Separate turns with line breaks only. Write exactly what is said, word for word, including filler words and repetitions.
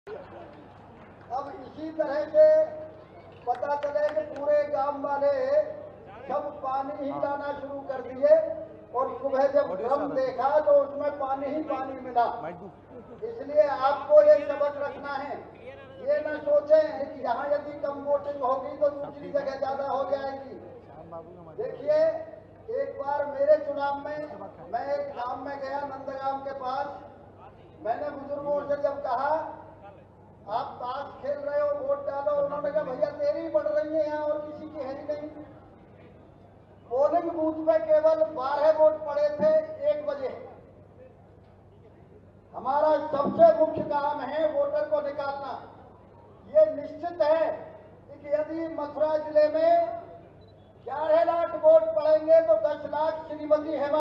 अब इसी तरह से पता चले कि पूरे गांव वाले सब पानी ही लाना शुरू कर दिए और सुबह जब ड्रम देखा तो उसमें पानी ही पानी मिला। इसलिए आपको ये सबक रखना है, ये न सोचें कि यहाँ यदि कम वोटिंग होगी तो दूसरी जगह ज्यादा हो जाएगी। देखिए, एक बार मेरे चुनाव में मैं एक गांव में गया, नंदगांव के पास। मैंने बुजुर्गों से जब कहा आप ताश खेल रहे हो, वोट डालो, उन्होंने कहा भैया तेरी बढ़ रही है यहाँ और किसी की है ही नहीं। पोलिंग बूथ पे केवल बारह वोट पड़े थे एक बजे। हमारा सबसे मुख्य काम है वोटर को निकालना। ये निश्चित है कि यदि मथुरा जिले में ग्यारह लाख वोट पड़ेंगे तो दस लाख श्रीमती हेमा